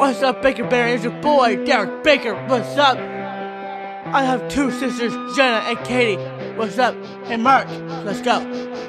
What's up, Baker Bear? It's your boy, Derek Baker. What's up? I have two sisters, Jenna and Katie. What's up? Hey, Mark, let's go.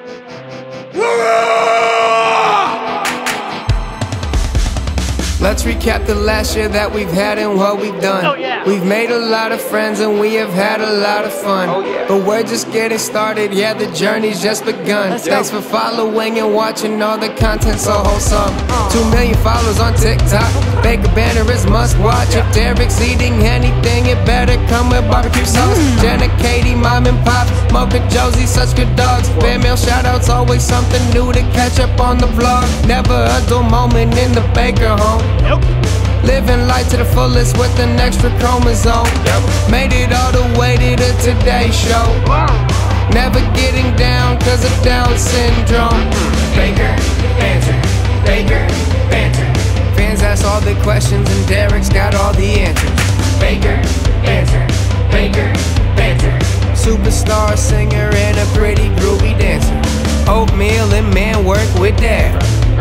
Let's recap the last year that we've had and what we've done. Oh, yeah. We've made a lot of friends and we have had a lot of fun. Oh, yeah. But we're just getting started, yeah, the journey's just begun. Let's go. Thanks for following and watching all the content so wholesome. 2 million followers on TikTok. Baker Banner is must watch. If Derek's eating anything, it better come with barbecue sauce. Jenna, Katie, Mom and Pop, Mocha, Josie, such good dogs. Fan mail shoutouts, always something new to catch up on the vlog. Never a dull moment in the Baker home. Nope. Living life to the fullest with an extra chromosome. Made it all the way to the Today Show. Never getting down cause of Down syndrome. Baker Banter, Baker Banter. Fans ask all the questions and Derek's got all the answers. Baker Banter, Baker Banter. Superstar singer and a pretty groovy dancer. Oatmeal and man work with Dad.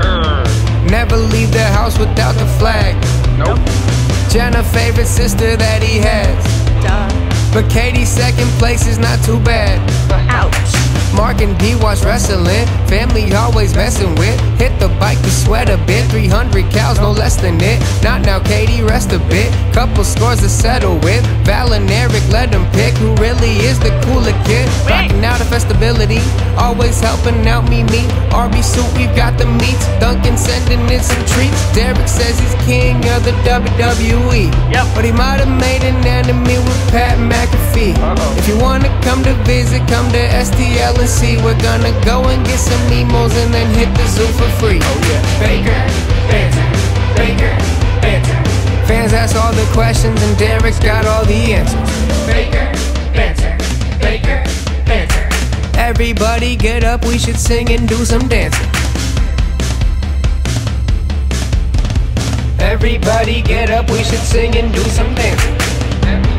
Never leave the house without the flag. Nope. Jenna favorite sister that he has. But Katie's second place is not too bad. Ouch. Mark and D watch wrestling, family always messing with. Hit the bike to sweat a bit, 300 cows, no less than it. Not now, Katie, rest a bit. Couple scores to settle with. Val and Eric, let them pick who really is the cooler kid. Rocking out of festibility, always helping out me. RB Soup, we've got the meats. Duncan sending in some treats. Derek says he's king of the WWE. Yep. But he might have made an enemy with Pat McAfee. If you wanna come to visit, come to STL and see. We're gonna go and get some emos and then hit the zoo for free. Baker Banter, Baker Banter. Fans ask all the questions and Derek's got all the answers. Baker Banter, Baker Banter. Everybody get up, we should sing and do some dancing. Everybody get up, we should sing and do some dancing.